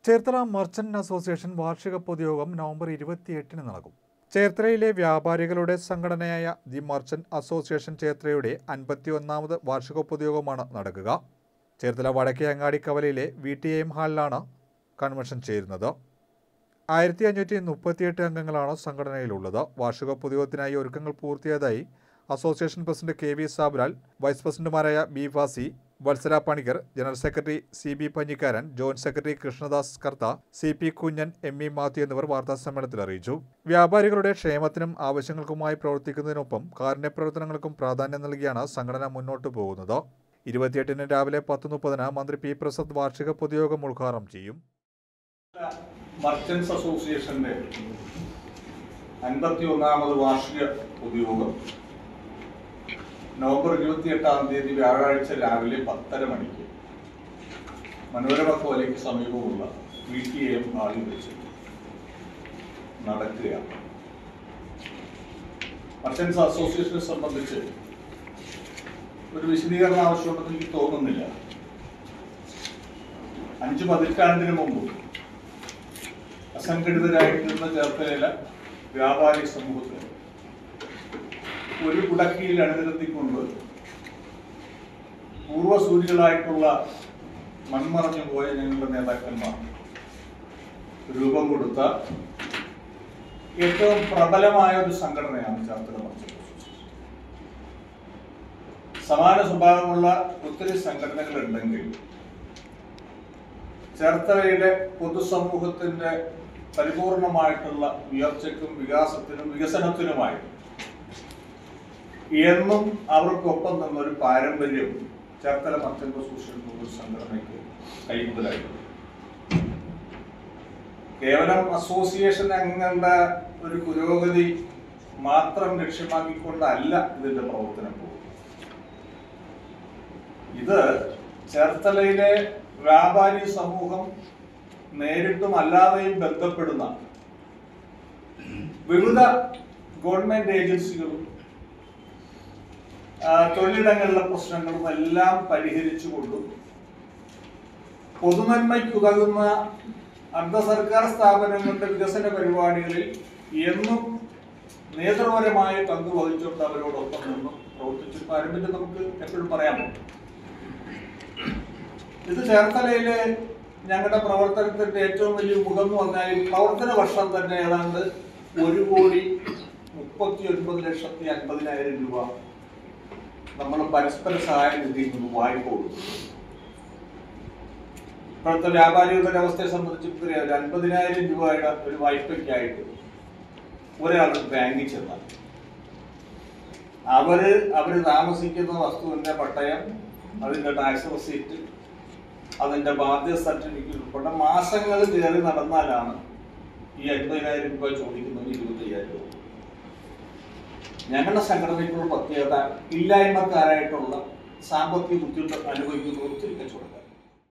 Cherthala merchant association വാർഷിക പൊതുയോഗം November 28-ന് നടക്കും. ചേർത്തലയിലെ വ്യാപാരികളുടെ സംഘടനയായ ദി മർച്ചന്റ് അസോസിയേഷൻ ചേർത്തലയുടെ 51ാമത് വാർഷിക പൊതുയോഗമാണ് നടക്കുക. ചേർത്തല വടക്കേ അങ്ങാടി കവലയിലെ VTM ഹാളിലാണ് കൺവെൻഷൻ ചേരുന്നത്. 1538 അംഗങ്ങളാണ് സംഘടനയിലുള്ളത്. വാർഷിക പൊതുയോഗത്തിനായി ഒരുക്കങ്ങൾ പൂർത്തിയായതായി association president KV Sabulal, vice പ്രസിഡന്റുമാരായ B Fasi, Vatsala Panicker, general secretary CB Panjikkaran, joint secretary Krishnadas Kartha, CP Kunjan, ME Mathew എന്നിവർ വാർത്താസമ്മേളനത്തിൽ അറിയിച്ചു. വ്യാപാരികളുടെ ക്ഷേമത്തിനും ആവശ്യങ്ങൾക്കുമായി പ്രവർത്തിക്കുന്നതിനൊപ്പം കാരുണ്യ പ്രവർത്തനങ്ങൾക്കും പ്രാധാന്യം നൽകിയാണ് സംഘടന മുന്നോട്ടു പോകുന്നത്. 28-ന് രാവിലെ 10:30-ന് മന്ത്രി P പ്രസാദ് വാർഷിക പൊതുയോഗം ഉദ്ഘാടനം ചെയ്യും. മർച്ചന്റ്സ് അസോസിയേഷന്റെ 51ാമത് വാർഷിക പൊതുയോഗം നവംബർ 28-ാം തീയതി വ്യാഴാഴ്ച രാവിലെ 10:30 മണിക്ക് മനോരമ കോലയ്ക്ക് സമീപമുള്ള VTM ഹാളിൽ വെച്ച് നടക്കുകയാണ്. മർച്ചന്റ്സ് അസോസിയേഷനെ സംബന്ധിച്ച് ഒരു വിശദീകരണം ആവശ്യമുണ്ടെന്ന് എനിക്ക് തോന്നുന്നില്ല. 5 പതിറ്റാണ്ടിന് മുമ്പ് അസംഘടിതരായിരുന്ന ചേർത്തലയിലെ വ്യാപാരി സമൂഹത്തെ ഒരു കുടക്കീഴിൽ അണിനിരത്തിക്കൊണ്ട് പൂർവ്വസൂരികളായിട്ടുള്ള മൺമറഞ്ഞു പോയ ഞങ്ങളുടെ നേതാക്കന്മാർ രൂപം കൊടുത്ത ഏറ്റവും പ്രബലമായ ഒരു സംഘടനയാണ് ചേർത്തല മർച്ചന്റ് അസോസിയേഷൻ. സമാന സ്വഭാവമുള്ള ഒത്തിരി സംഘടനകൾ ഉണ്ടെങ്കിൽ ചേർത്തലയുടെ പൊതുസമൂഹത്തിന്റെ പരിപൂർണമായിട്ടുള്ള ഉയർച്ചയ്ക്കും വികാസത്തിനും വികസനത്തിനുമായി എന്നും അവർക്കൊപ്പം നിന്നൊരു പാരമ്പര്യം ചേർത്തല മർച്ചന്റ് അസോസിയേഷൻ ഒരു സംഘടനയ്ക്ക് കൈമുതലായിട്ടുണ്ട്. കേവലം അസോസിയേഷൻ അംഗങ്ങളുടെ ഒരു പുരോഗതി മാത്രം ലക്ഷ്യമാക്കിക്കൊണ്ടല്ല ഇതിന്റെ പ്രവർത്തനം പോകുന്നത്. ഇത് ചേർത്തലയിലെ വ്യാപാരി സമൂഹം നേരിട്ടും അല്ലാതെയും ബന്ധപ്പെടുന്ന വിവിധ ഗവൺമെന്റ് ഏജൻസികളും തൊഴിലിടങ്ങളിലെ പ്രശ്നങ്ങളും എല്ലാം പരിഹരിച്ചുകൊണ്ടും പൊതുനന്മയ്ക്കുതകുന്ന അർദ്ധ സർക്കാർ സ്ഥാപനങ്ങളുടെ വികസന പരിപാടികളിൽ എന്നും നേതൃപരമായ പങ്ക് വഹിച്ചുകൊണ്ട് അവരോടൊപ്പം നിന്നും പ്രവർത്തിച്ചു പാരമ്പര്യം നമുക്ക് എപ്പോഴും പറയാൻ പറ്റും. ഇത് ചേർത്തലയിലെ ഞങ്ങളുടെ പ്രവർത്തനത്തിന്റെ ഏറ്റവും വലിയ മുഖം എന്ന് പറഞ്ഞാൽ പ്രവർത്തന വർഷം തന്നെ ഏതാണ്ട് 1,39,50,000 രൂപ നമ്മൾ പരസ്പര സഹായ നിധിയിൽ നിന്ന് വായ്പ കൊടുക്കും. ഇപ്പോഴത്തെ വ്യാപാരികളുടെ അവസ്ഥയെ സംബന്ധിച്ച് 50,000 രൂപയുടെ ഒരു വായ്പയ്ക്കായിട്ട് ഒരാൾ ബാങ്കിൽ ചെന്നാൽ അവര് താമസിക്കുന്ന വസ്തുവിന്റെ പട്ടയം, അതിന്റെ ടാക്സ് റെസീറ്റ്, അതിന്റെ ബാധ്യത സർട്ടിഫിക്കറ്റ് ഉൾപ്പെടെ മാസങ്ങൾ കയറി നടന്നാലാണ് ഈ 50,000 രൂപ ചോദിക്കുന്നത് 25,000 രൂപ. ഞങ്ങളുടെ സംഘടനയ്ക്കുള്ള പ്രത്യേകത ഇല്ലായ്മക്കാരായിട്ടുള്ള സാമ്പത്തിക ബുദ്ധിമുട്ട് അനുഭവിക്കുന്ന ഒത്തിരി കച്ചവടക്കാർ.